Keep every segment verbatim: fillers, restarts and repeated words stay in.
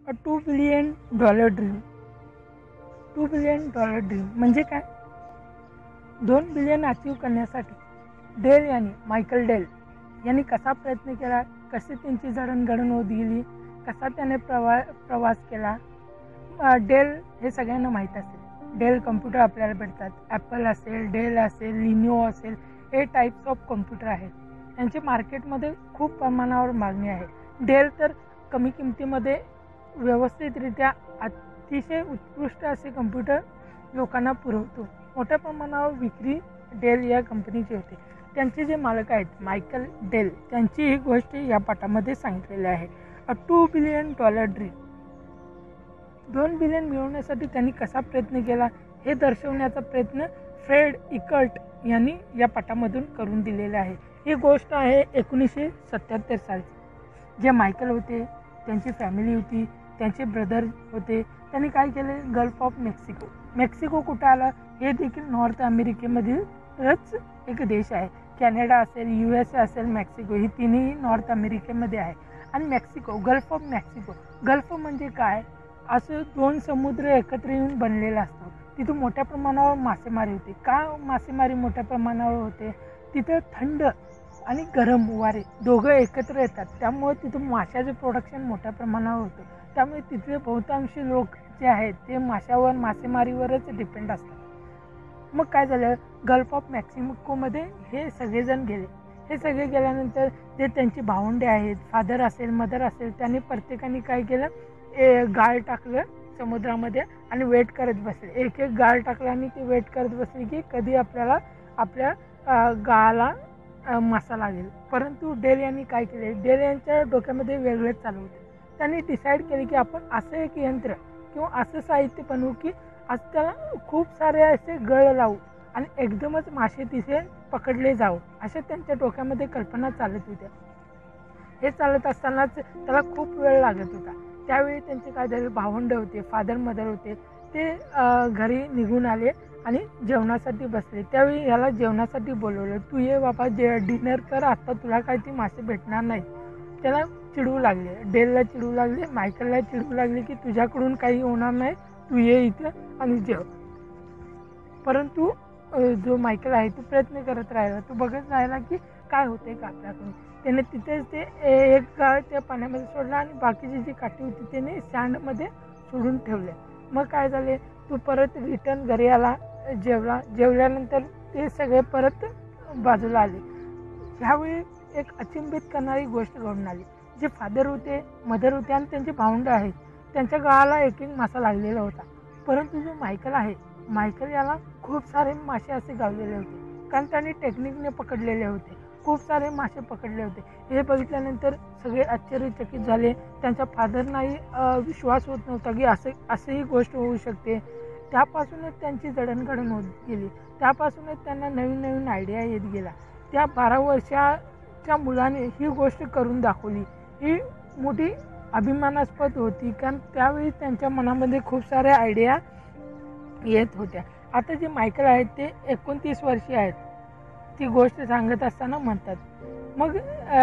अ two billion dollar dream. Two billion dollar dream म्हणजे काय? दोन बिलियन अचीव करण्यासाठी डेल यांनी मायकल डेल यांनी कसा प्रयत्न केला, कशी त्यांची जडणघडण होत गेली, कसा त्याने प्रवा प्रवास केला. डेल हे सगळ्यांना माहीत असेल. डेल कम्प्युटर आपल्याला भेटतात. ॲपल असेल, डेल असेल, लिनिओ असेल, हे टाईप्स ऑफ कम्प्युटर आहेत. यांची मार्केटमध्ये खूप प्रमाणावर मागणी आहे. डेल तर कमी किमतीमध्ये व्यवस्थितरित्या अतिशय उत्कृष्ट असे कम्प्युटर लोकांना पुरवतो. मोठ्या प्रमाणावर विक्री डेल या कंपनीची होते. त्यांचे जे मालक आहेत मायकल डेल, त्यांची ही गोष्ट या पाठामध्ये सांगितलेली आहे. A two billion dollar dream. दोन बिलियन मिळवण्यासाठी त्यांनी कसा प्रयत्न केला हे दर्शवण्याचा प्रयत्न फ्रेड इकर्ट यांनी या पाठामधून करून दिलेला आहे. ही गोष्ट आहे एकोणीसशे सत्याहत्तर सालची. जे मायकल होते, त्यांची फॅमिली होती, त्यांचे ब्रदर होते. त्यांनी काय केले, गल्फ ऑफ मेक्सिको. मेक्सिको कुठं आलं हे देखील नॉर्थ अमेरिकेमधीलच एक देश आहे. कॅनडा असेल, यू एस ए असेल, मेक्सिको ही तिन्ही नॉर्थ अमेरिकेमध्ये आहे. आणि Mexico, gulf of Mexico. Gulf म्हणजे काय, असं दोन समुद्र एकत्र येऊन बनलेला असतो. तिथं मोठ्या प्रमाणावर मासेमारी होते. का मासेमारी मोठ्या प्रमाणावर होते? तिथं थंड आणि गरम वारे दोघं एकत्र येतात. त्यामुळे तिथं माशाचं प्रोडक्शन मोठ्या प्रमाणावर होतं. त्यामुळे तिथले बहुतांश लोक जे आहेत ते माशावर, मासेमारीवरच डिपेंड असतात. मग काय झालं, गल्फ ऑफ मेक्सिकोमध्ये हे सगळेजण गेले. हे सगळे गेल्यानंतर जे त्यांची भावंडे आहेत, फादर असेल, मदर असेल, त्यांनी प्रत्येकाने काय केलं, ए गाळ टाकलं समुद्रामध्ये आणि वेट करत बसले. एक एक गाळ टाकलं आणि ते वेट करत बसले की कधी आपल्याला आपल्या गाळाला मासा लागेल. परंतु डेल यांनी काय केले, डेल यांच्या डोक्यामध्ये वेगळेच चालू होते. त्यांनी डिसाईड केले की आपण असं एक यंत्र किंवा असं साहित्य बनवू की आज त्याला खूप सारे असे गळ लावू आणि एकदमच मासे तिथे पकडले जाऊ. अशा त्यांच्या डोक्यामध्ये कल्पना चालत होत्या. हे चालत असतानाच त्याला खूप वेळ लागत होता. त्यावेळी त्यांचे काय झाले, भावंड होते, फादर मदर होते, ते घरी निघून आले आणि जेवणासाठी बसले. त्यावेळी ह्याला जेवणासाठी बोलवलं. तू ये बाबा, जे डिनर कर, आता तुला काय ती मासे भेटणार नाही. त्याला चिडवू लागले, डेलला चिडवू लागले, मायकलला चिडवू लागले की तुझ्याकडून काही होणार नाही, तू ये इथं आणि जेव. परंतु जो मायकल आहे तो प्रयत्न करत राहिला. तो बघत राहिला की काय होते का आपल्याकडून. त्याने तिथेच ते एक गाळ त्या पाण्यामध्ये सोडला आणि बाकीची जी काठी होती त्याने सँडमध्ये सोडून ठेवले. मग काय झाले, तो परत रिटर्न घरी आला, जेवला. जेवल्यानंतर ते सगळे परत बाजूला आले. ह्यावेळी एक अचंबित करणारी गोष्ट घडून आली. जे फादर होते, मदर होते आणि त्यांचे भावंड आहेत, त्यांच्या गळाला एक एक मासा लागलेला होता. परंतु जो मायकल आहे, मायकल याला खूप सारे मासे असे गावलेले होते, कारण त्यांनी टेक्निकने पकडलेले होते. खूप सारे मासे पकडले होते. हे बघितल्यानंतर सगळे आश्चर्यचकित झाले. त्यांच्या फादरनाही विश्वास होत नव्हता की असं असंही गोष्ट होऊ शकते. त्यापासूनच त्यांची जडणघडण होत गेली. त्यापासूनच त्यांना नवीन नवीन आयडिया येत गेला. त्या बारा वर्षाच्या मुलाने ही गोष्ट करून दाखवली. ही मोठी अभिमानास्पद होती, कारण त्यावेळी त्यांच्या मनामध्ये खूप साऱ्या आयडिया येत होत्या. आता जे मायकल आहेत ते एकोणतीस वर्षीय आहेत. ती गोष्ट सांगत असताना म्हणतात. मग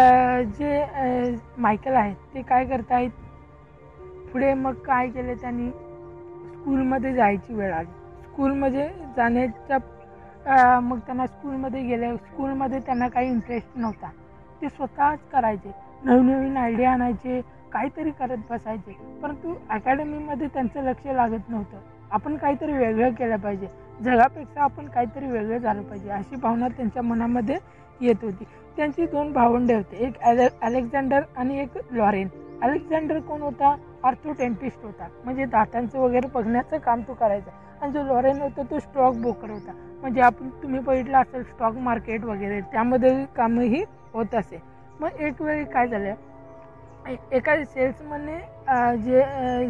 जे मायकल आहेत ते काय करत आहेत पुढे, मग काय केले त्यांनी, स्कूलमध्ये जायची वेळ आली. स्कूलमध्ये जाण्याच्या मग त्यांना स्कूलमध्ये गेले. स्कूलमध्ये त्यांना काही इंटरेस्ट नव्हता. ते स्वतःच करायचे, नवीन नवीन आयडिया आणायचे, काहीतरी करत बसायचे. परंतु अकॅडमीमध्ये त्यांचं लक्ष लागत नव्हतं. आपण काहीतरी वेगळं केलं पाहिजे, जगापेक्षा आपण काहीतरी वेगळं झालं पाहिजे, अशी भावना त्यांच्या मनामध्ये येत होती. त्यांची दोन भावंडे होते, एक ॲले अलेक्झांडर आणि एक लॉरेन. अलेक्झांडर कोण होता, ऑर्थोडेंटिस्ट होता, म्हणजे दातांचं वगैरे बघण्याचं काम तो करायचा. आणि जो लॉरेन होता तो स्टॉक ब्रोकर होता, म्हणजे आपण तुम्ही बघितलं असेल स्टॉक मार्केट वगैरे त्यामध्ये कामही होत असे. मग एक वेळी काय झालं, एका सेल्समनने जे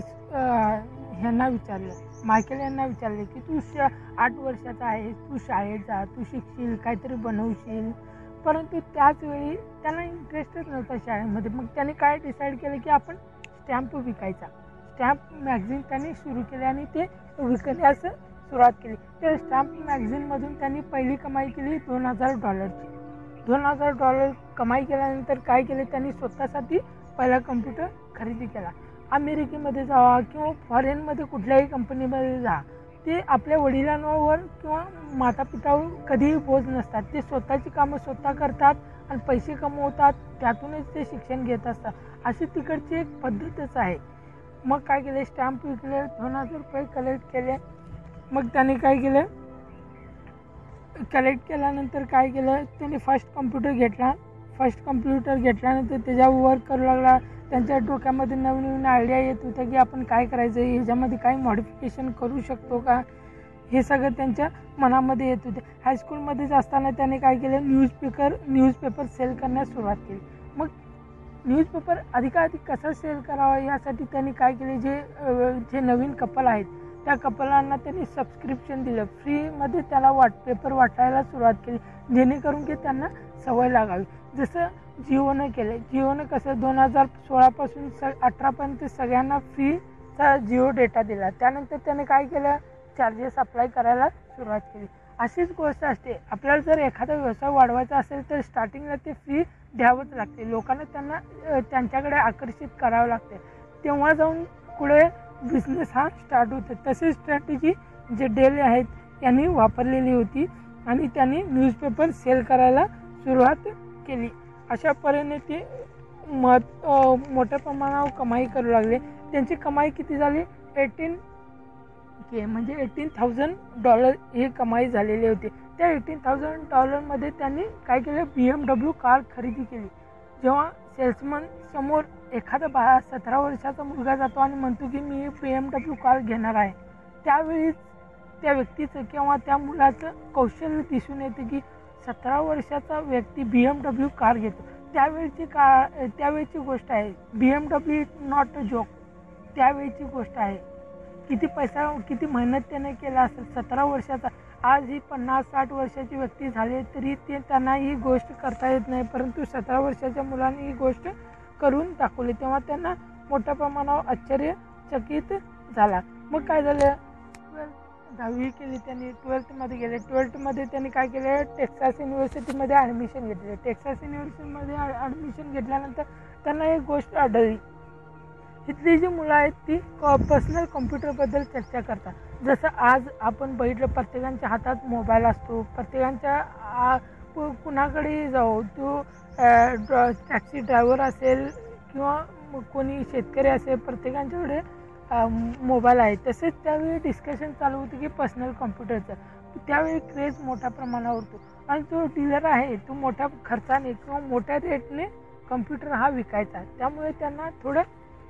ह्यांना विचारलं, मायकल यांना विचारले की तू श आठ वर्षाचा आहेस, तू शाळेत जा, तू शिकशील, काहीतरी बनवशील. परंतु त्याच वेळी त्यांना इंटरेस्टच नव्हता शाळेमध्ये. मग त्यांनी काय डिसाईड केलं की आपण स्टॅम्प विकायचा. स्टॅम्प मॅगझिन त्यांनी सुरू केले आणि ते विकण्यास सुरुवात केली. त्या स्टॅम्प मॅगझिनमधून त्यांनी पहिली कमाई केली दोन हजार डॉलरची. दोन हजार डॉलर कमाई केल्यानंतर काय केले, त्यांनी स्वतःसाठी पहिला कम्प्युटर खरेदी केला अमेरिकेमध्ये जावा किंवा फॉरेनमध्ये कुठल्याही कंपनीमध्ये जा, ते आपल्या वडिलांवर किंवा मातापितावर कधीही बोज नसतात. ते स्वतःची कामं स्वतः करतात आणि पैसे कमवतात, त्यातूनच ते शिक्षण घेत असतात. अशी तिकडची एक पद्धतच आहे. मग काय केले, स्टॅम्प विकले, दोन हजार रुपये कलेक्ट केले. मग त्याने काय केलं, कलेक्ट केल्यानंतर काय केलं, त्याने फर्स्ट कम्प्युटर घेतला. फर्स्ट कम्प्युटर घेतल्यानंतर त्याच्यावर वर्क करू लागला. त्यांच्या डोक्यामध्ये नवीन नवीन आयडिया येत होत्या की आपण काय करायचं, ह्याच्यामध्ये काही मॉडिफिकेशन करू शकतो का, हे सगळं त्यांच्या मनामध्ये येत होते. हायस्कूलमध्येच असताना त्याने काय केलं, न्यूजपेपर न्यूजपेपर सेल करण्यास सुरुवात केली. मग न्यूजपेपर अधिकाधिक कसा सेल करावा यासाठी त्यांनी काय केले, जे जे नवीन कपल आहेत त्या कपलांना त्यांनी सबस्क्रिप्शन दिलं. फ्रीमध्ये त्याला वाट पेपर वाटायला सुरुवात केली, जेणेकरून की त्यांना सवय लागावी. जसं जिओनं केलं. जिओनं कसं दोन हजार सोळापासून स अठरापर्यंत सगळ्यांना फ्रीचा जिओ डेटा दिला. त्यानंतर त्याने काय केलं, चार्जेस अप्लाय करायला सुरुवात केली. अशीच गोष्ट असते, आपल्याला जर एखादा व्यवसाय वाढवायचा असेल तर स्टार्टिंगला ते फ्री द्यावंच लागते. लोकांना त्यांना त्यांच्याकडे आकर्षित करावं लागते, तेव्हा जाऊन पुढे बिझनेस हा स्टार्ट होतो. तशी स्ट्रॅटेजी जे डेल आहेत यांनी वापरलेली होती आणि त्यांनी न्यूजपेपर सेल करायला सुरुवात केली. अशा परीने ते मत मोठ्या प्रमाणावर कमाई करू लागले. त्यांची कमाई किती झाली, एटीन के म्हणजे एटीन थाउजंड डॉलर ही कमाई झालेली होती. त्या एटीन थाउजंड डॉलरमध्ये त्यांनी काय केलं, बी एम डब्ल्यू कार खरेदी केली. जेव्हा सेल्समन समोर एखादा बारा सतरा वर्षाचा मुलगा जातो आणि म्हणतो की मी बी एम डब्ल्यू कार घेणार आहे, त्यावेळी त्या व्यक्तीचं किंवा त्या मुलाचं कौशल्य दिसून येते की सतरा वर्षाचा व्यक्ती बी एम डब्ल्यू कार घेतो. त्यावेळची का त्यावेळची गोष्ट आहे. B M W is not a joke. त्यावेळची गोष्ट आहे. किती पैसा किती मेहनत त्याने केला असेल. सतरा वर्षाचा, आज ही पन्नास साठ वर्षाची व्यक्ती झाली तरी ते त्यांना ही गोष्ट करता येत नाही, परंतु सतरा वर्षाच्या मुलांनी ही गोष्ट करून दाखवली. तेव्हा त्यांना मोठ्या प्रमाणावर आश्चर्यचकित झाला. मग काय झालं, दहावी केली त्यांनी, ट्वेल्थमध्ये गेले. ट्वेल्थमध्ये त्यांनी काय केलं, टेक्सास युनिव्हर्सिटीमध्ये ॲडमिशन घेतले. टेक्सास युनिव्हर्सिटीमध्ये ॲडमिशन घेतल्यानंतर त्यांना एक गोष्ट आढळली, इथली जी मुलं आहेत ती पर्सनल कॉम्प्युटरबद्दल चर्चा करतात. जसं आज आपण बघितलं, प्रत्येकाच्या हातात मोबाईल असतो. प्रत्येकाच्या कुणाकडे जाऊ, तो टॅक्सी ड्रायव्हर असेल किंवा कोणी शेतकरी असेल, प्रत्येकाच्याकडे मोबाईल आहे. तसेच त्यावेळी डिस्कशन चालू होतं की पर्सनल कॉम्प्युटरचं. त्यावेळी क्रेज मोठ्या प्रमाणावर होतो आणि तो डीलर आहे तो मोठ्या खर्चाने किंवा मोठ्या रेटने कॉम्प्युटर हा विकायचा. त्यामुळे त्यांना थोडं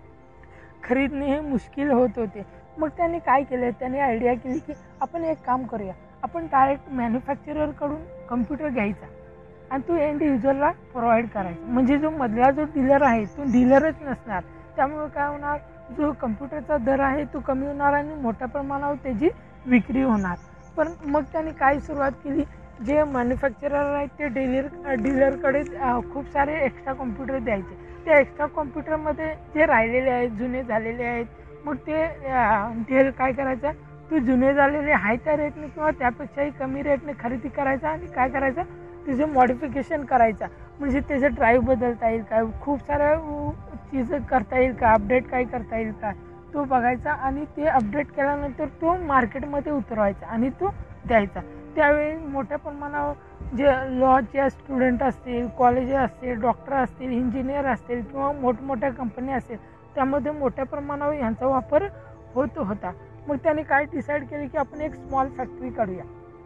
खरीदणे हे मुश्किल होत होते. मग त्यांनी काय केलं, त्यांनी आयडिया केली की आपण एक काम करूया, आपण डायरेक्ट मॅन्युफॅक्चररकडून कॉम्प्युटर घ्यायचा आणि तो एंड युजरला प्रोव्हाइड करायचा. म्हणजे जो मधला जो डीलर आहे तो डीलरच नसणार. त्यामुळे काय होणार, जो कम्प्युटरचा दर आहे तो कमी होणार आणि मोठ्या प्रमाणावर त्याची विक्री होणार. पण मग त्यांनी काय सुरुवात केली, जे मॅन्युफॅक्चरर आहेत ते डीलर डीलरकडे खूप सारे एक्स्ट्रा कॉम्प्युटर द्यायचे. त्या एक्स्ट्रा कॉम्प्युटरमध्ये जे राहिलेले आहेत, जुने झालेले आहेत, मग ते डीलर काय करायचं, तो जुने झालेले आहे त्या रेटने किंवा त्यापेक्षाही कमी रेटने खरेदी करायचा आणि काय करायचं, तिचे मॉडिफिकेशन करायचा. म्हणजे त्याचं ड्राईव्ह बदलता येईल का, खूप साऱ्या चीज करता येईल का, अपडेट काय करता येईल का, तो बघायचा आणि ते अपडेट केल्यानंतर तो मार्केटमध्ये उतरवायचा आणि तो द्यायचा. त्यावेळी मोठ्या प्रमाणावर जे लॉचे स्टुडंट असतील, कॉलेजेस असतील, डॉक्टर असतील, इंजिनियर असतील किंवा मोठमोठ्या कंपनी असतील, त्यामध्ये मोठ्या प्रमाणावर यांचा वापर होत होता. मग त्यांनी काय डिसाईड केले की आपण एक स्मॉल फॅक्टरी काढूया.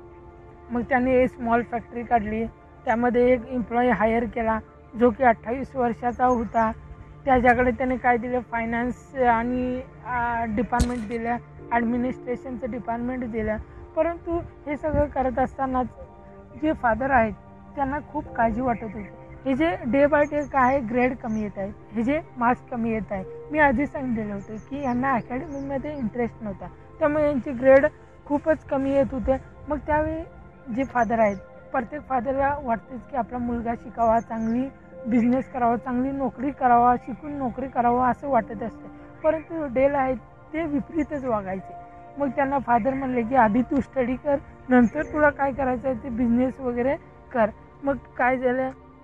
मग त्यांनी एक स्मॉल फॅक्टरी काढली. त्यामध्ये एक एम्प्लॉई हायर केला जो की अठ्ठावीस वर्षाचा होता. त्याच्याकडे त्याने काय दिलं, फायनान्स आणि डिपार्टमेंट दिलं, ॲडमिनिस्ट्रेशनचं डिपार्टमेंट दिलं. परंतु हे सगळं करत असतानाच जे फादर आहेत त्यांना खूप काळजी वाटत होती. हे जे डे बाय डे काय ग्रेड कमी येत आहेत, हे जे मार्क्स कमी येत आहे. मी आधी सांगितलेलं होतं की यांना अकॅडमीमध्ये इंटरेस्ट नव्हता, त्यामुळे यांचे ग्रेड खूपच कमी येत होते. मग त्यावेळी जे फादर आहेत, प्रत्येक फादरला वाटतेच की आपला मुलगा शिकावा, चांगली बिझनेस करावा, चांगली नोकरी करावा, शिकून नोकरी करावा असं वाटत असते. परंतु डेल आहेत ते विपरीतच वागायचे. मग त्यांना फादर म्हणले की आधी तू स्टडी कर, नंतर तुला काय करायचं आहे ते बिझनेस वगैरे कर. मग काय झालं,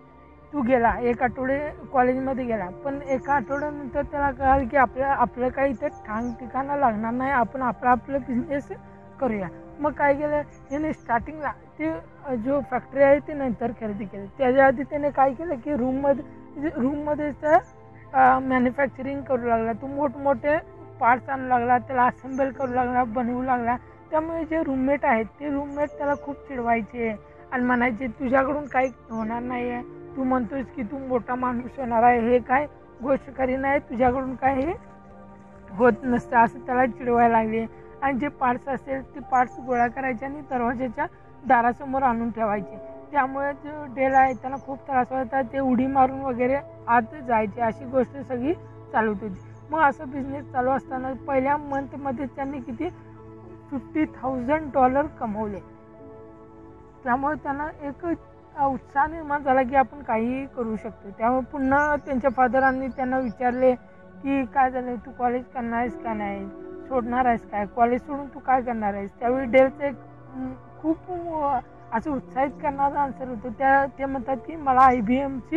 तू गेला एक आठवडे कॉलेजमध्ये गेला, पण एका आठवड्यानंतर त्याला कळालं की आपल्या आपलं काही इथं ठाण ठिकाणं लागणार नाही, आपण आपला आपलं बिझनेस करूया. मग काय केलं याने स्टार्टिंगला ते जो फॅक्टरी आहे ते नंतर खरेदी केली. त्याच्या आधी त्याने काय केलं की रूममध्ये रूममध्ये त्या मॅन्युफॅक्चरिंग करू लागला. तो मोठमोठे पार्ट्स आणू लागला, त्याला असेंबल करू लागला, बनवू लागला. त्यामुळे जे रूममेट आहेत ते रूममेट त्याला खूप चिडवायचे आणि म्हणायचे तुझ्याकडून काही होणार नाही आहे, तू म्हणतोस की तू मोठा माणूस होणार आहे, हे काय गोष्ट खरी नाही, तुझ्याकडून काय हे होत नसतं, असं त्याला चिडवायला लागले. आणि जे पार्ट्स असेल ते पार्ट्स गोळा करायचे आणि दरवाजाच्या दारासमोर आणून ठेवायचे. त्यामुळे जो डेल आहे त्यांना खूप त्रास होता, ते उडी मारून वगैरे आत जायचे. अशी गोष्ट सगळी चालवत होती. मग असं बिझनेस चालू असताना पहिल्या मंथमध्ये त्यांनी किती फिफ्टी थाउजंड डॉलर कमवले. त्यामुळे त्यांना एक उत्साह निर्माण झाला की आपण काहीही करू शकतो. त्यामुळे पुन्हा त्यांच्या फादरांनी त्यांना विचारले की काय झालं, तू कॉलेज करणार आहेस का नाही, सोडणार आहेस काय, कॉलेज सोडून तू काय करणार आहेस. त्यावेळी डेलचं एक खूप असं उत्साहित करणारं आन्सर होतं. त्या ते म्हणतात की मला आय बी एमची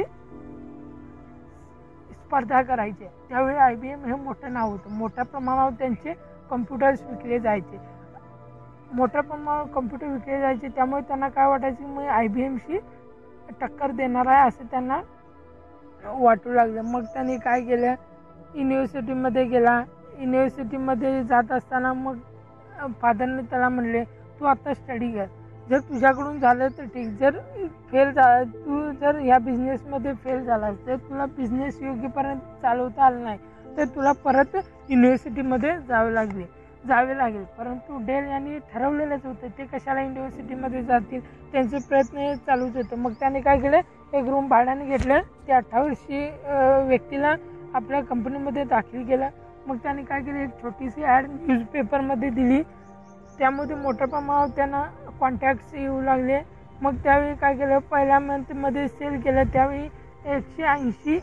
स्पर्धा करायची. त्यावेळी आय बी एम हे मोठं नाव होतं. मोठ्या प्रमाणावर त्यांचे कम्प्युटर्स विकले जायचे, मोठ्या प्रमाणावर कम्प्युटर विकले जायचे. त्यामुळे त्यांना काय वाटायचं मग आय बी एमशी टक्कर देणार आहे असं त्यांना वाटू लागलं. मग त्यांनी काय केलं, युनिव्हर्सिटीमध्ये गेला. युनिव्हर्सिटीमध्ये जात असताना मग फादरने त्याला म्हणले तू आता स्टडी कर, जर तुझ्याकडून झालं तर ठीक, जर फेल झाला तू जर ह्या बिझनेसमध्ये फेल झालास, जर तुला बिझनेस योग्यपर्यंत चालवता आलं नाही तर तुला परत युनिव्हर्सिटीमध्ये जावे लागले जावे लागेल. परंतु डेल यांनी ठरवलेलंच होतं, ते कशाला युनिव्हर्सिटीमध्ये जातील, त्यांचे प्रयत्न चालूच होते. मग त्याने काय केलं, एक रूम भाड्याने घेतलं, त्या अठ्ठावीसशे व्यक्तीला आपल्या कंपनीमध्ये दाखल केलं. मग त्याने काय केलं, एक छोटीशी ॲड न्यूजपेपरमध्ये दिली. त्यामध्ये मोठ्या प्रमाणावर त्यांना कॉन्टॅक्ट्स येऊ लागले. मग त्यावेळी काय केलं, पहिल्या मंथमध्ये सेल केलं. त्यावेळी एकशे ऐंशी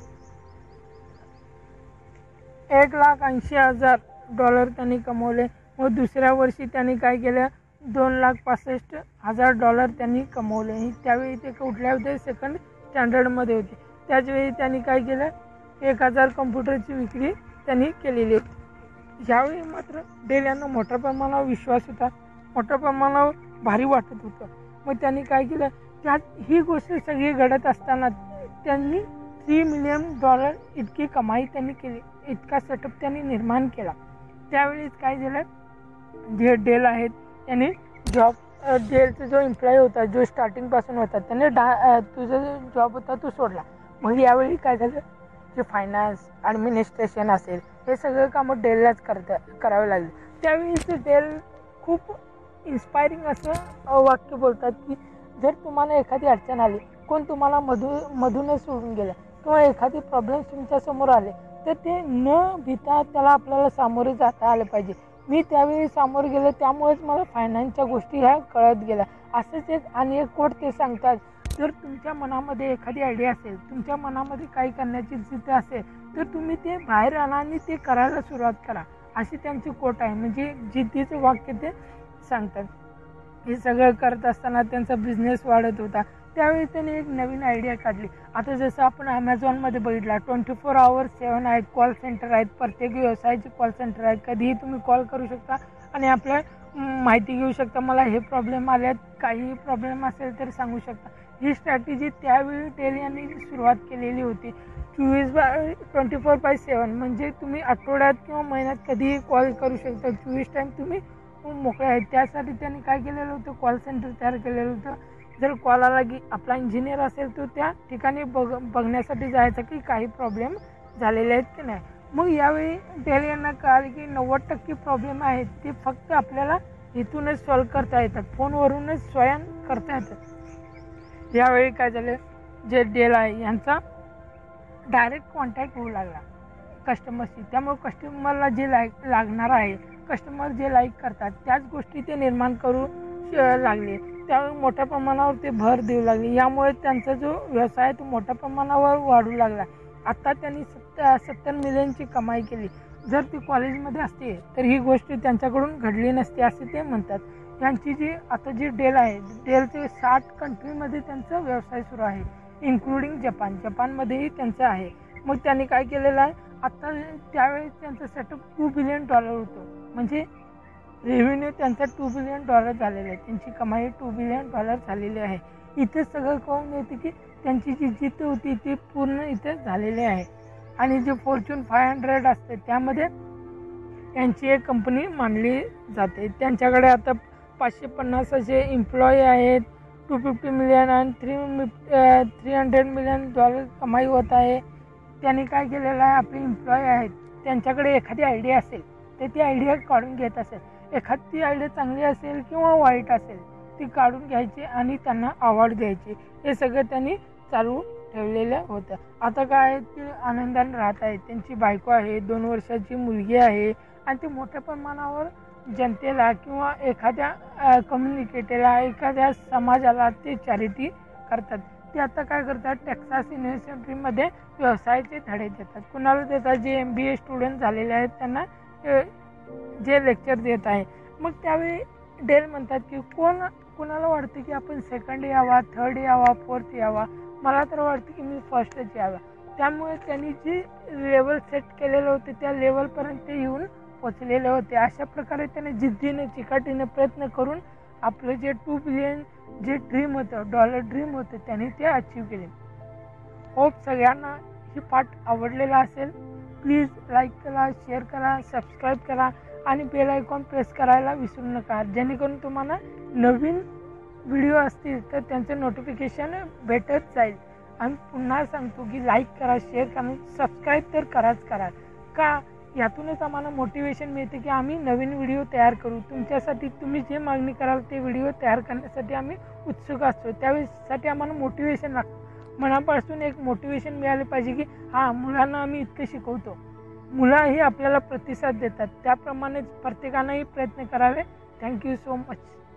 एक लाख ऐंशी हजार डॉलर त्यांनी कमवले. व दुसऱ्या वर्षी त्यांनी काय केलं, दोन लाख पासष्ट हजार डॉलर त्यांनी कमवले. त्यावेळी ते कुठल्या होते, सेकंड स्टँडर्डमध्ये होते. त्याचवेळी त्यांनी काय केलं, एक हजार कम्प्युटरची विक्री त्यांनी केलेली होती. यावेळी मात्र डेल यांना मोठ्या प्रमाणावर विश्वास होता, मोठ्या प्रमाणावर भारी वाटत होतं. मग त्यांनी काय केलं, त्यात ही गोष्ट सगळी घडत असताना त्यांनी थ्री मिलियन डॉलर इतकी कमाई त्यांनी केली, इतका सेटअप त्यांनी निर्माण केला. त्यावेळीच काय झालं, जे डेल आहेत त्यांनी जॉब डेलचा जो एम्प्लॉई होता, जो स्टार्टिंगपासून होता, त्याने डा तुझा जो जॉब होता तो सोडला. मग यावेळी काय झालं, जे फायनान्स ॲडमिनिस्ट्रेशन असेल हे सगळं कामं डेललाच करता करावे लागले. त्यावेळीच डेल खूप इन्स्पायरिंग असं वाक्य बोलतात की जर तुम्हाला एखादी अडचण आली, कोण तुम्हाला मधू मधूनच सोडून गेलं किंवा एखादी प्रॉब्लेम्स तुमच्यासमोर आले तर ते न भीता त्याला आपल्याला सामोरे जाता आलं पाहिजे. मी त्यावेळी सामोरे गेलो, त्यामुळेच मला फायनान्सच्या गोष्टी ह्या कळत गेल्या. असंच एक आणि एक कोट ते सांगतात, जर तुमच्या मनामध्ये एखादी आयडिया असेल, तुमच्या मनामध्ये काही करण्याची जिद्द असेल तर तुम्ही ते बाहेर आणा आणि ते करायला सुरुवात करा, अशी त्यांची कोट आहे. म्हणजे जिद्दीचं वाक्य ते सांगतात. हे सगळं करत असताना त्यांचा बिझनेस वाढत होता. त्यावेळी त्यांनी एक नवीन आयडिया काढली. आता जसं आपण ॲमेझॉनमध्ये बघितला, ट्वेंटी फोर आवर सेवन आहेत, कॉल सेंटर आहेत, प्रत्येक व्यवसायाचे कॉल सेंटर आहेत. कधीही तुम्ही कॉल करू शकता आणि आपल्या माहिती घेऊ शकता, मला हे प्रॉब्लेम आल्यात, काही प्रॉब्लेम असेल तर सांगू शकता. ही स्ट्रॅटेजी त्यावेळी डेल यांनी सुरुवात केलेली होती. चोवीस by twenty four by seven म्हणजे तुम्ही आठवड्यात किंवा महिन्यात कधीही कॉल करू शकता, चोवीस टाईम तुम्ही मोकळे आहेत. त्यासाठी त्यांनी काय केलेलं होतं, कॉल सेंटर तयार केलेलं होतं. जर कॉल आला की आपला इंजिनियर असेल तो त्या ठिकाणी बघ बघण्यासाठी जायचा की काही प्रॉब्लेम झालेले आहेत की नाही. मग यावेळी डेल यांना कळालं की नव्वद टक्के प्रॉब्लेम आहेत ते फक्त आपल्याला इथूनच सॉल्व करता येतात, फोनवरूनच स्वयं करता येतात. यावेळी काय झालं, जे डेल आहे यांचा डायरेक्ट कॉन्टॅक्ट होऊ लागला कस्टमरशी. त्यामुळे कस्टमरला जे लाईक लागणार आहे, कस्टमर जे लाईक करतात त्याच गोष्टी ते निर्माण करू लागले. त्यावेळी मोठ्या प्रमाणावर ते भर देऊ लागले. यामुळे त्यांचा जो व्यवसाय आहे तो मोठ्या प्रमाणावर वाढू लागला. आता त्यांनी सत्तर सत्तर मिलियनची कमाई केली. जर ती कॉलेजमध्ये असते तर ही गोष्ट त्यांच्याकडून घडली नसती असे ते म्हणतात. यांची जी आता जी डेल आहे, डेलचे साठ कंट्रीमध्ये त्यांचा व्यवसाय सुरू आहे. Including Japan. जपानमध्येही त्यांचं आहे. मग त्यांनी काय केलेलं आहे, आत्ता त्यावेळेस त्यांचं सेटअप टू बिलियन डॉलर होतं. म्हणजे रेव्हेन्यू त्यांचा टू बिलियन डॉलर झालेला आहे. त्यांची कमाई टू बिलियन डॉलर झालेली आहे. इथे सगळं कळून येते की त्यांची जी जिद्द होती ती पूर्ण इथे झालेली आहे. आणि जे फॉर्च्यून फाय हंड्रेड असते त्यामध्ये यांची एक कंपनी मानली जाते. त्यांच्याकडे आता पाचशे पन्नास असे एम्प्लॉई आहेत. टू फिफ्टी मिलियन आणि three three hundred million dollar कमाई होत आहे. त्यांनी काय केलेलं आहे, आपले एम्प्लॉई आहेत त्यांच्याकडे एखादी आयडिया असेल तर ती आयडिया काढून घेत असेल. एखादी आयडिया चांगली असेल किंवा वाईट असेल ती काढून घ्यायची आणि त्यांना अवॉर्ड द्यायचे. हे सगळं त्यांनी चालू ठेवलेलं होतं. आता काय ते आनंदाने राहत आहेत. त्यांची बायको आहे, दोन वर्षाची मुलगी आहे आणि ते मोठ्या प्रमाणावर जनतेला किंवा एखाद्या कम्युनिकेटला एखाद्या समाजाला ते चॅरिटी करतात. ते आता काय करतात, टेक्सास युनिव्हर्सिटीमध्ये व्यवसायाचे धडे देतात. कुणाला देतात, जे एम बी ए स्टुडंट झालेले आहेत त्यांना जे लेक्चर देत आहे. मग त्यावेळी डेल म्हणतात की कोण कुणाला वाटतं की आपण सेकंड यावा, थर्ड यावा, फोर्थ यावा. मला तर वाटतं की मी फर्स्टच यावा. त्यामुळे त्यांनी जी लेवल सेट केलेलं होतं त्या लेवलपर्यंत येऊन पोचलेले होते. अशा प्रकारे त्याने जिद्दीने चिकाटीने प्रयत्न करून आपलं जे टू बिलियन जे ड्रीम होतं, डॉलर ड्रीम होतं, त्यांनी ते अचीव केले. होप सगळ्यांना ही पाठ आवडलेला असेल. प्लीज लाईक करा, शेअर करा, सबस्क्राईब करा आणि बेल आयकॉन प्रेस करायला विसरू नका, जेणेकरून तुम्हाला नवीन व्हिडिओ असतील तर त्यांचं नोटिफिकेशन भेटत जाईल. आणि पुन्हा सांगतो की लाईक करा, शेअर करा, सबस्क्राईब तर कराच करा. का यातूनच आम्हाला मोटिवेशन मिळते की आम्ही नवीन व्हिडिओ तयार करू. तुमच्यासाठी तुम्ही जे मागणी कराल ते व्हिडिओ तयार करण्यासाठी आम्ही उत्सुक असतो. त्यावेळेसाठी आम्हाला मोटिवेशन लागतं. मनापासून एक मोटिवेशन मिळाले पाहिजे की हां, मुलांना आम्ही इतकं शिकवतो, मुलंही आपल्याला प्रतिसाद देतात. त्याप्रमाणेच प्रत्येकानंही प्रयत्न करावे. Thank you so much.